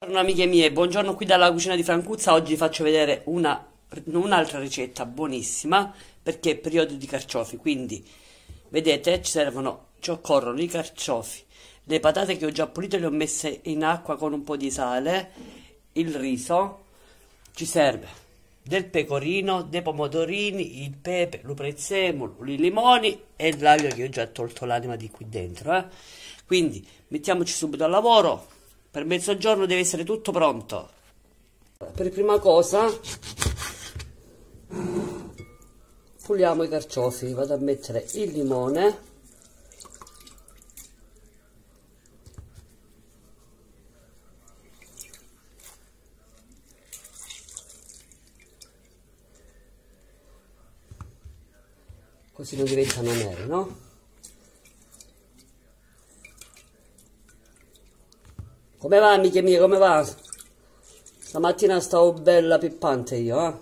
Buongiorno amiche mie, buongiorno qui dalla cucina di Francuzza. Oggi vi faccio vedere un'altra ricetta buonissima perché è periodo di carciofi. Quindi vedete, ci occorrono i carciofi, le patate che ho già pulite, le ho messe in acqua con un po' di sale, il riso, ci serve del pecorino, dei pomodorini, il pepe, lo prezzemolo, i limoni e l'aglio che ho già tolto l'anima di qui dentro. Quindi mettiamoci subito al lavoro. Per mezzogiorno deve essere tutto pronto. Per prima cosa puliamo i carciofi. Vado a mettere il limone, così non diventano neri, no? Come va, amiche mie, come va? Stamattina stavo bella pippante io, eh?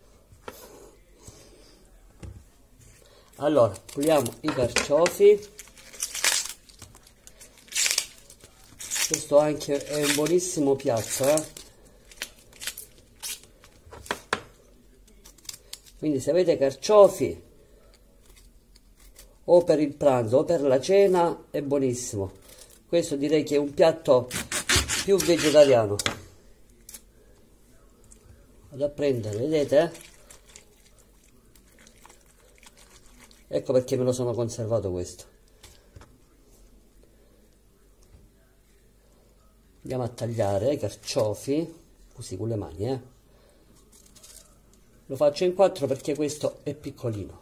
Allora, puliamo i carciofi. Questo anche è un buonissimo piatto, eh? Quindi se avete carciofi o per il pranzo o per la cena è buonissimo. Questo direi che è un piatto più vegetariano. Vado a prendere, vedete? Ecco perché me lo sono conservato questo. Andiamo a tagliare i carciofi così con le mani, Lo faccio in 4 perché questo è piccolino.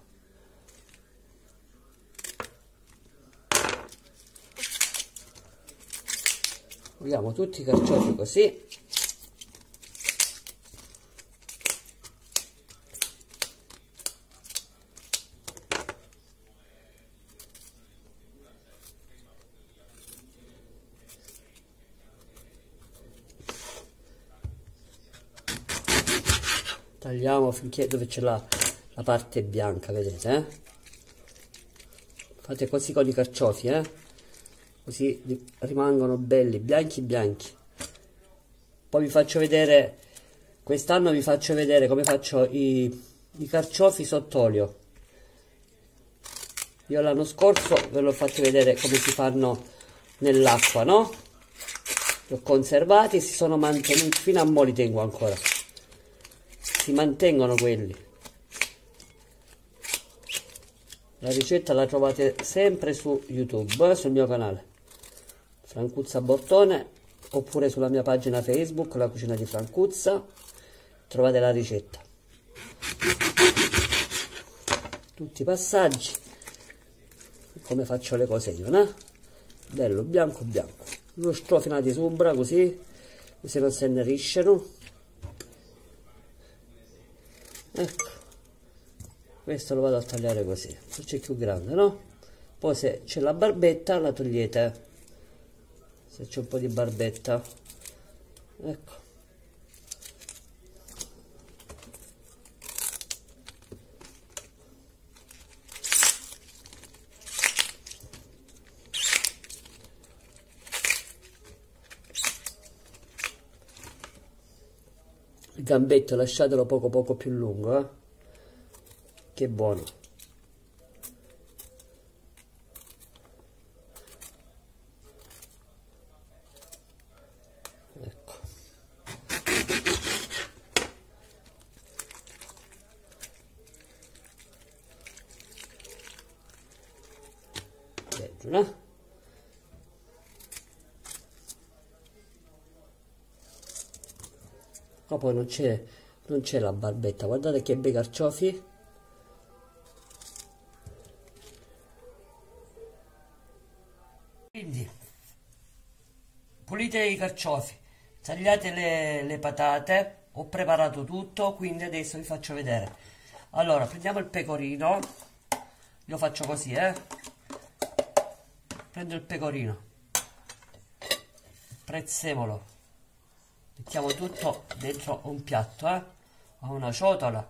Vogliamo tutti i carciofi così. Tagliamo finché dove c'è la parte bianca, vedete? Fate così con i carciofi, così rimangono belli, bianchi bianchi. Poi vi faccio vedere, quest'anno vi faccio vedere come faccio i carciofi sott'olio. Io l'anno scorso ve l'ho fatti vedere come si fanno nell'acqua, no? Li ho conservati e si sono mantenuti, fino a mo' li tengo ancora. Si mantengono quelli. La ricetta la trovate sempre su YouTube, sul mio canale Francuzza Bortone, oppure sulla mia pagina Facebook, la cucina di Francuzza, trovate la ricetta. Tutti i passaggi, come faccio le cose io, no? Bello, bianco bianco. Lo strofinati sopra così non si inneriscono. Ecco, questo lo vado a tagliare così, c'è più grande, no? Poi se c'è la barbetta la togliete, se c'è un po' di barbetta, ecco. Il gambetto lasciatelo poco più lungo, che buono. Ecco. Bello, no? Ma poi non c'è la barbetta, guardate che bei carciofi. Quindi pulite i carciofi, tagliate le patate, ho preparato tutto, quindi adesso vi faccio vedere. Allora prendiamo il pecorino, lo faccio così, prendo il pecorino, prezzemolo, mettiamo tutto dentro un piatto, a una ciotola,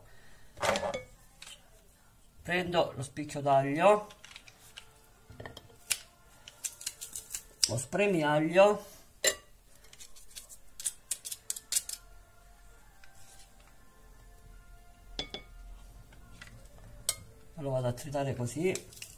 prendo lo spicchio d'aglio, lo spremiaglio, lo vado a tritare così.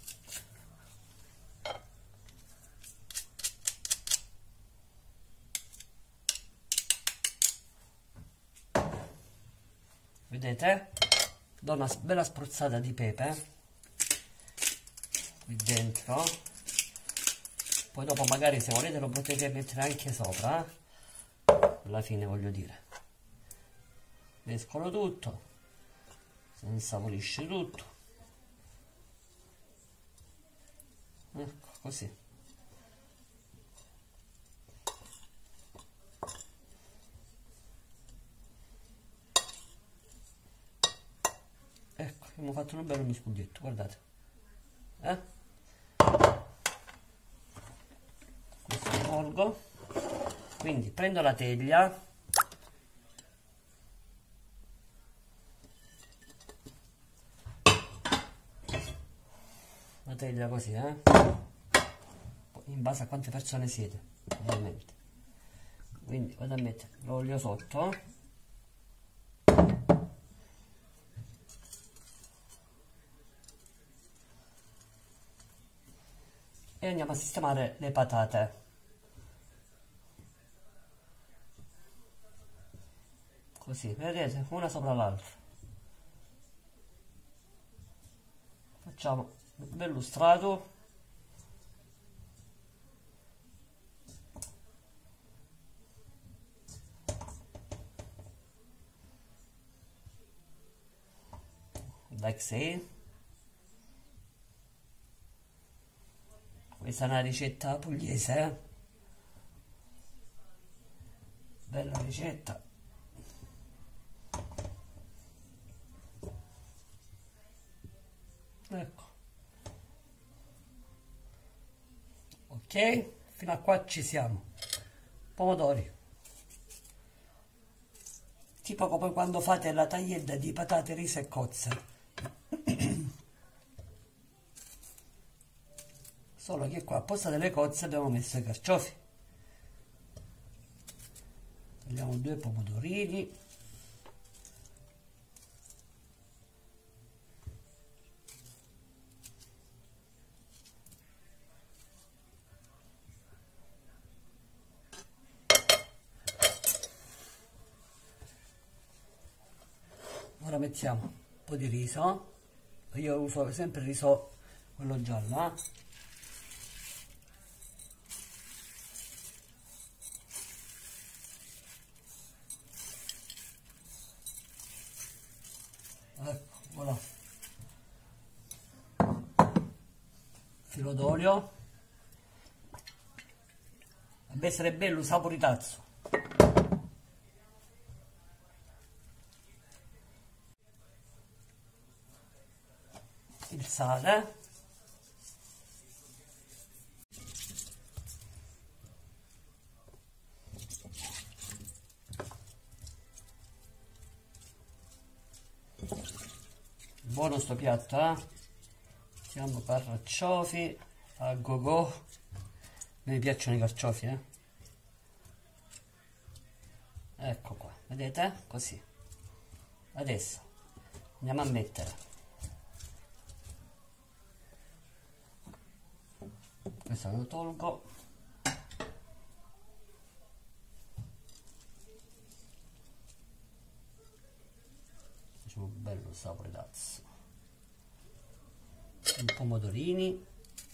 Vedete? Do una bella spruzzata di pepe qui dentro, poi dopo magari se volete lo potete mettere anche sopra, alla fine voglio dire. Mescolo tutto, si insaporisce tutto, ecco così. Ecco, abbiamo fatto un bello miscuglietto, guardate. Questo lo tolgo. Quindi prendo la teglia, così, in base a quante persone siete, ovviamente. Quindi vado a mettere l'olio sotto. E andiamo a sistemare le patate. Così, vedete? Una sopra l'altra. Facciamo un bello strato. Like so. Questa è una ricetta pugliese, bella ricetta. Ecco, ok, fino a qua ci siamo. Pomodori, tipo come quando fate la taglienda di patate, riso e cozze. Solo che qua a posto delle cozze abbiamo messo i carciofi. Tagliamo 2 pomodorini. Ora mettiamo un po' di riso. Io uso sempre il riso quello giallo, ecco, voilà. Filo d'olio. Deve essere bello saporitazzo. Il sale. Buono sto piatto, Mettiamo carciofi a go-go. Mi piacciono i carciofi, Ecco qua, vedete? Così. Adesso andiamo a mettere questo, lo tolgo. Facciamo un bello saporitazzo. Un pomodorini.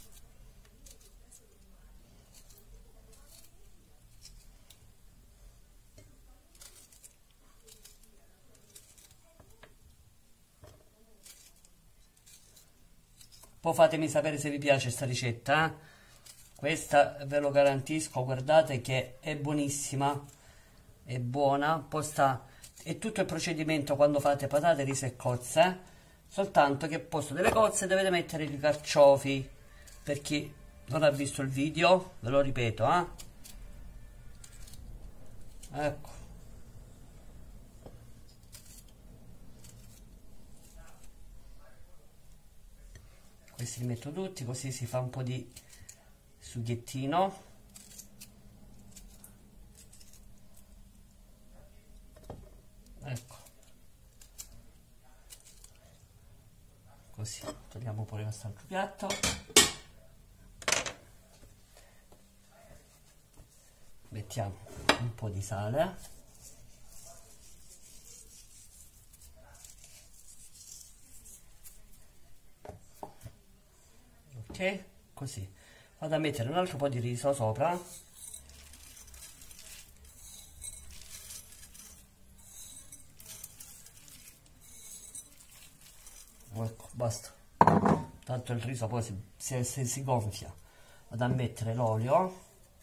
Poi fatemi sapere se vi piace questa ricetta, Questa ve lo garantisco, guardate che è buonissima, è buona. Poi è tutto il procedimento quando fate patate, riso e cozze, soltanto che al posto delle cozze dovete mettere i carciofi. Per chi non ha visto il video, ve lo ripeto, ecco. Questi li metto tutti, così si fa un po' di sughettino. Ecco, Così, togliamo pure quest'altro piatto. Mettiamo un po' di sale. Ok, così. Vado a mettere un altro po' di riso sopra. Ecco, basta. Tanto il riso poi si gonfia. Vado a mettere l'olio.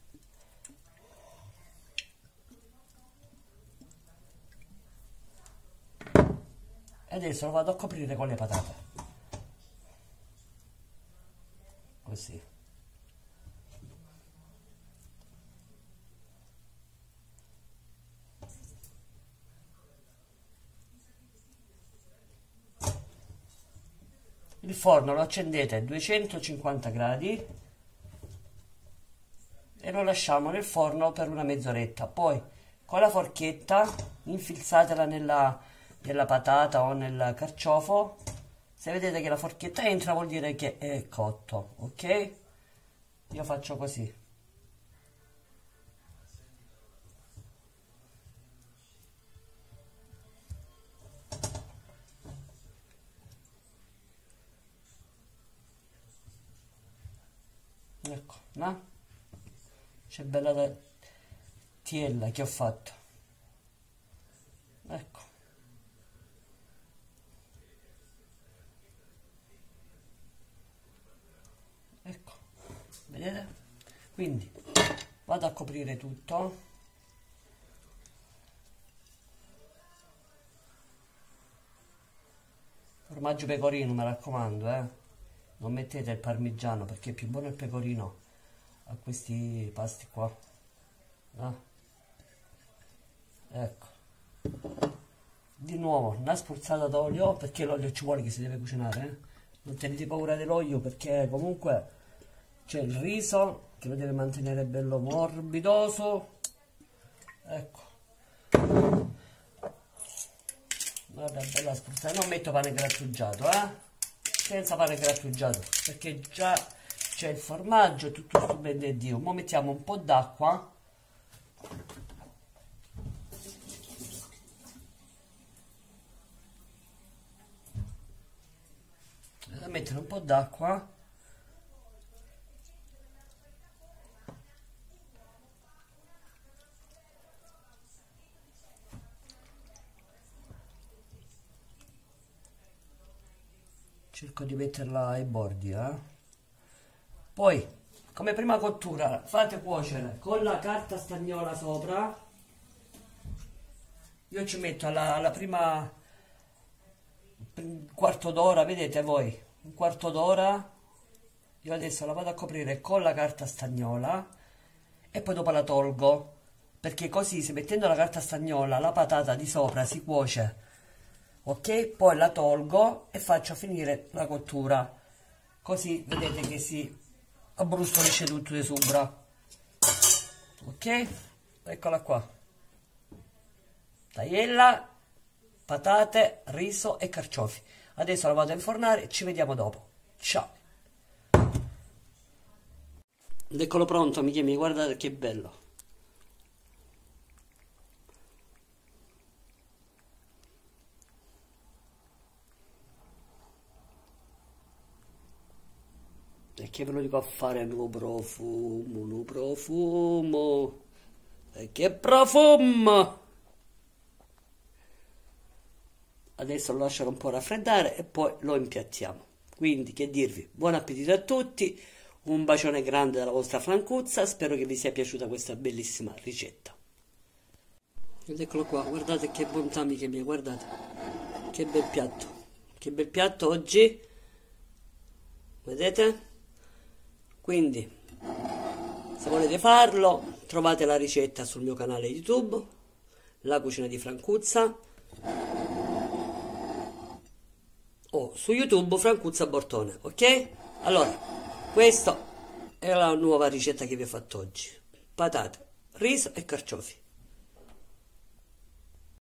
E adesso lo vado a coprire con le patate. Così. Il forno lo accendete a 250 gradi e lo lasciamo nel forno per una mezz'oretta. Poi con la forchetta infilzatela nella patata o nel carciofo. Se vedete che la forchetta entra vuol dire che è cotto, ok? Io faccio così. Ecco, no? C'è bella tiella che ho fatto. Ecco. Ecco, vedete? Quindi vado a coprire tutto. Formaggio pecorino, mi raccomando, non mettete il parmigiano perché è più buono il pecorino a questi pasti qua. Ecco, di nuovo una spruzzata d'olio perché l'olio ci vuole che si deve cucinare, non tenete paura dell'olio perché comunque c'è il riso che lo deve mantenere bello morbidoso. Ecco, guarda, bella spruzzata. Non metto pane grattugiato, senza pane grattugiato perché già c'è il formaggio, tutto stupendo e Dio. Ora mettiamo un po' d'acqua. Vado a mettere un po' d'acqua. Cerco di metterla ai bordi, Poi, come prima cottura, fate cuocere con la carta stagnola sopra. Io ci metto alla prima quarto d'ora, vedete voi, un quarto d'ora. Io adesso la vado a coprire con la carta stagnola e poi dopo la tolgo, perché così se mettendo la carta stagnola la patata di sopra si cuoce. Ok, poi la tolgo e faccio finire la cottura, così vedete che si abbrustolisce tutto di sopra. Ok, eccola qua, tagliella, patate, riso e carciofi. Adesso la vado a infornare e ci vediamo dopo. Ciao. Ed eccolo pronto, amici miei, guardate che bello. E che ve lo dico a fare lo profumo, e che profumo! Adesso lo lascerò un po' raffreddare e poi lo impiattiamo. Quindi che dirvi, buon appetito a tutti, un bacione grande dalla vostra Francuzza, spero che vi sia piaciuta questa bellissima ricetta. Ed eccolo qua, guardate che bontà amiche mie, guardate, che bel piatto oggi, vedete? Quindi, se volete farlo, trovate la ricetta sul mio canale YouTube, La Cucina di Francuzza, o su YouTube Francuzza Bortone, ok? Allora, questa è la nuova ricetta che vi ho fatto oggi. Patate, riso e carciofi.